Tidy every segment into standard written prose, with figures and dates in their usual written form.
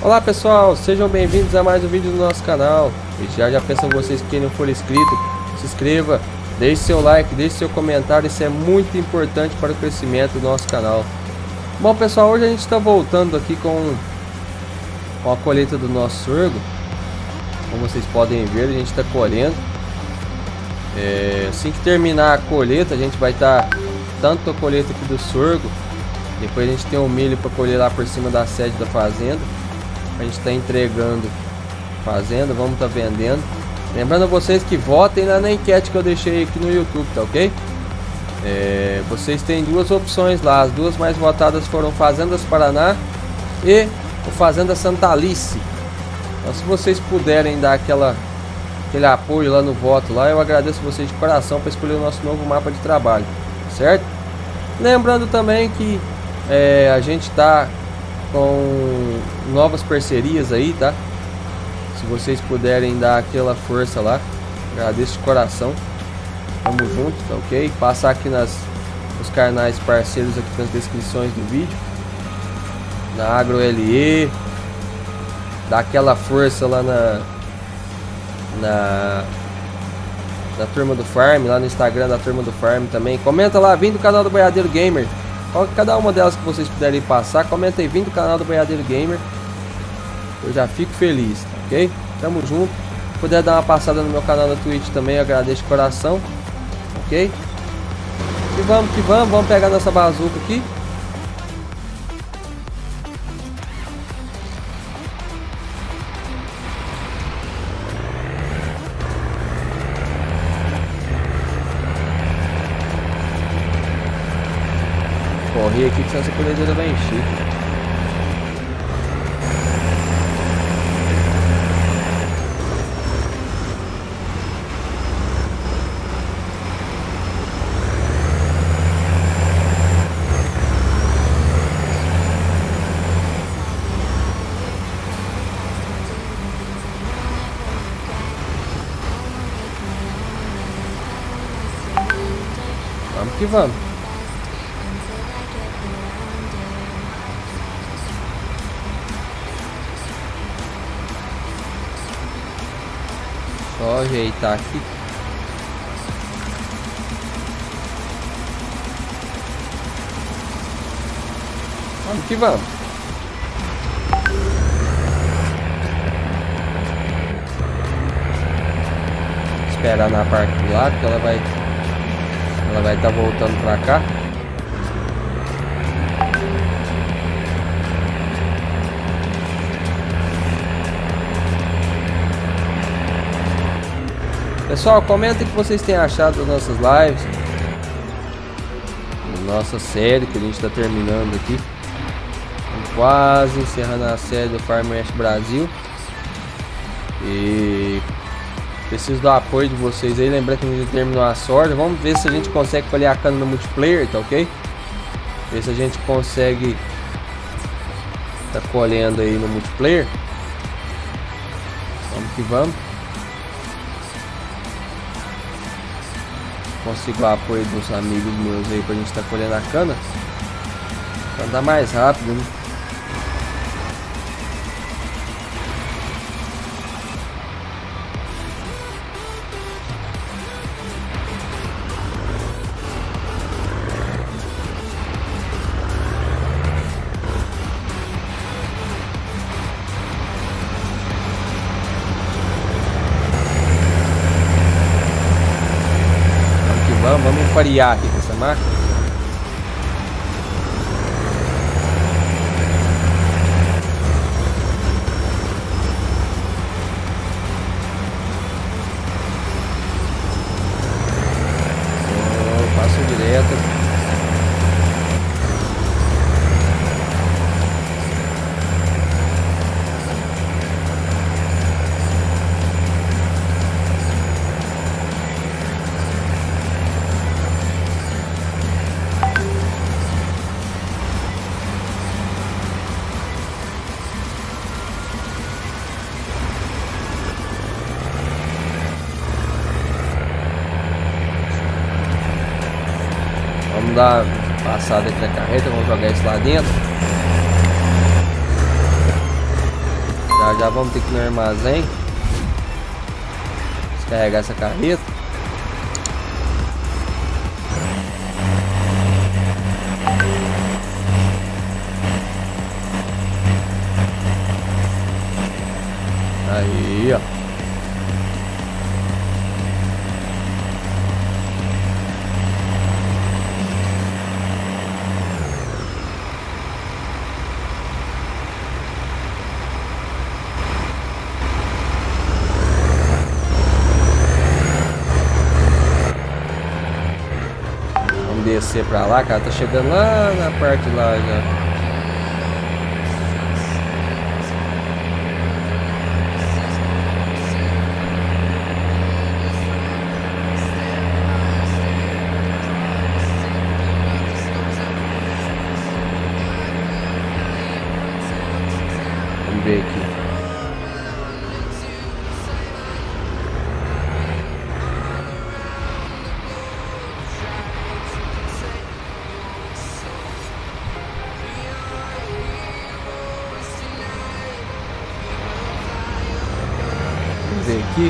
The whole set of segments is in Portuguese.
Olá pessoal, sejam bem-vindos a mais um vídeo do nosso canal. E já peço a vocês que não for inscrito, se inscreva, deixe seu like, deixe seu comentário, isso é muito importante para o crescimento do nosso canal. Bom pessoal, hoje a gente está voltando aqui com a colheita do nosso sorgo. Como vocês podem ver, a gente está colhendo. Assim que terminar a colheita, a gente vai estar tanto a colheita aqui do sorgo. Depois a gente tem o milho para colher lá por cima da sede da fazenda. A gente está entregando fazenda, vamos estar vendendo. Lembrando a vocês que votem na enquete que eu deixei aqui no YouTube, tá ok? Vocês têm duas opções lá, as duas mais votadas foram Fazendas Paraná e o Fazenda Santa Alice. Então, se vocês puderem dar aquele apoio lá no voto lá, eu agradeço vocês de coração para escolher o nosso novo mapa de trabalho, certo? Lembrando também que a gente está com novas parcerias aí, tá? Se vocês puderem dar aquela força lá, agradeço de coração. Tamo junto, tá ok? Passar aqui nos canais parceiros aqui nas descrições do vídeo. Na Agro LE, dá aquela força lá na turma do Farm, lá no Instagram da turma do Farm também. Comenta lá, vim do canal do Boiadeiro Gamer. Cada uma delas que vocês puderem passar, comenta aí, vim do canal do Boiadeiro Gamer. Eu já fico feliz, tá ok? Tamo junto. Se puder dar uma passada no meu canal na Twitch também, eu agradeço de coração, ok? E vamos pegar nossa bazuca aqui. Correr aqui que essa colhedeira vai encher. Vamos que vamos. Só ajeitar aqui. Vamos que vamos. Esperar na parte do lado que ela vai estar voltando pra cá. Pessoal, comentem o que vocês têm achado das nossas lives, nossa série que a gente está terminando aqui. Estamos quase encerrando a série do Farm West Brasil. E preciso do apoio de vocês aí. Lembrando que a gente terminou a sorte. Vamos ver se a gente consegue colher a cana no multiplayer, tá ok? Ver se a gente consegue tá colhendo aí no multiplayer. Vamos que vamos. Consigo o apoio dos amigos meus aí pra gente estar colhendo a cana. Pra andar mais rápido, né? Vamos enfariar aqui com essa máquina. Passo direto. Vamos dar uma passada aqui na carreta, vamos jogar isso lá dentro. Já vamos ter que ir no armazém descarregar essa carreta. Aí, ó. Vamos descer pra lá, cara. Tá chegando lá na parte lá já. Ver aqui. Vamos ver aqui.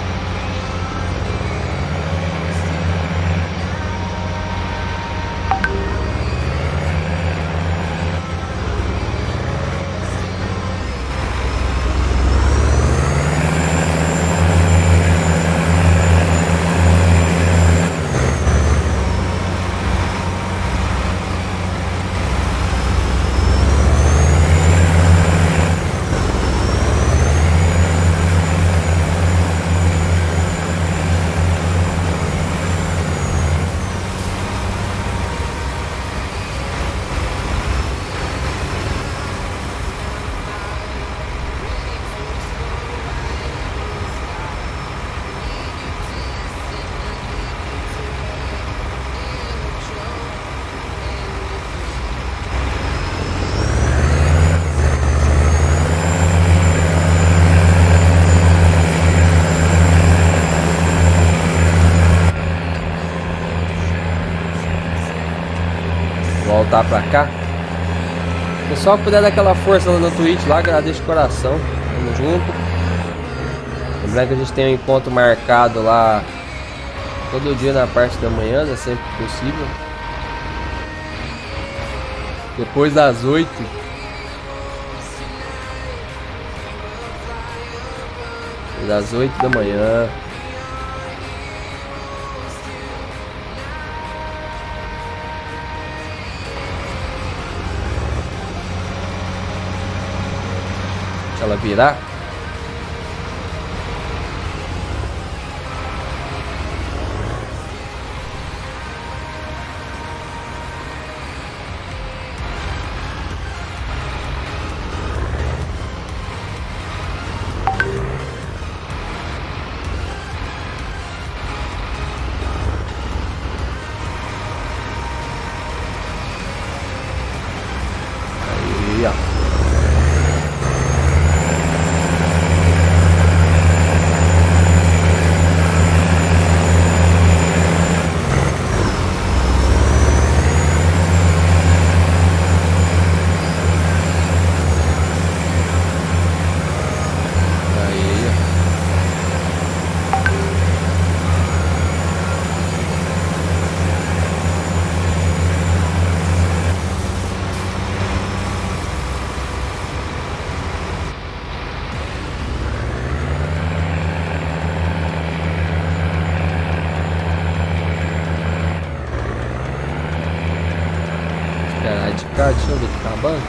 Voltar pra cá. Pessoal, puder dar aquela força lá no Twitch lá, agradeço de coração. Tamo junto. Lembrando que a gente tem um encontro marcado lá todo dia na parte da manhã, né? Sempre que possível. Depois das 8. Das 8 da manhã. Deixa ela virar. Aí, ó. Deixa eu ver que tá acabando.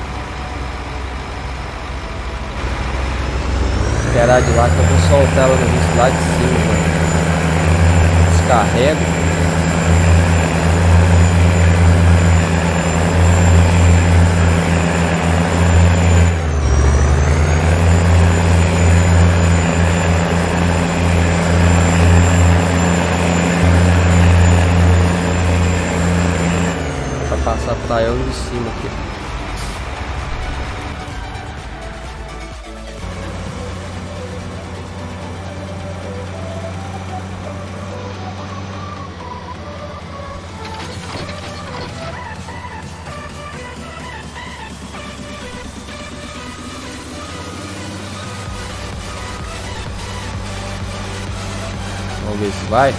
Esperar de lá que eu vou soltar ela no início lá de cima, mano. Descarrego. Pra passar pra ela de cima aqui. Vamos ver se vai.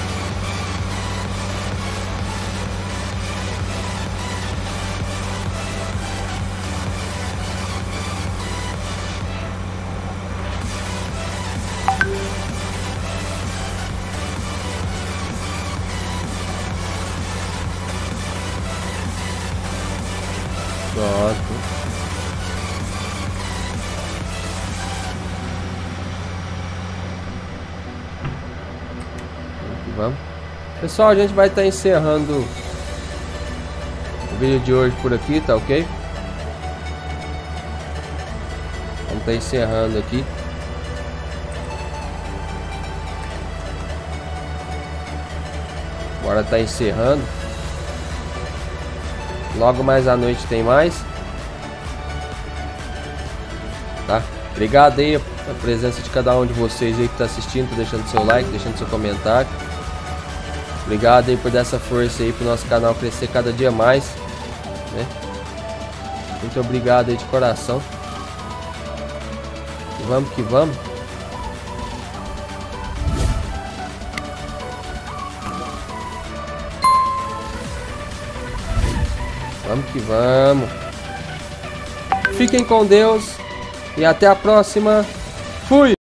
Pronto. Vamos. Pessoal, a gente vai estar encerrando o vídeo de hoje por aqui, tá ok? Vamos estar encerrando aqui. Agora tá encerrando. Logo mais à noite tem mais. Tá? Obrigado aí a presença de cada um de vocês aí que tá assistindo, tá deixando seu like, deixando seu comentário. Obrigado aí por dar essa força aí pro nosso canal crescer cada dia mais, né? Muito obrigado aí de coração. E vamos que vamos. Vamos que vamos. Fiquem com Deus e até a próxima. Fui!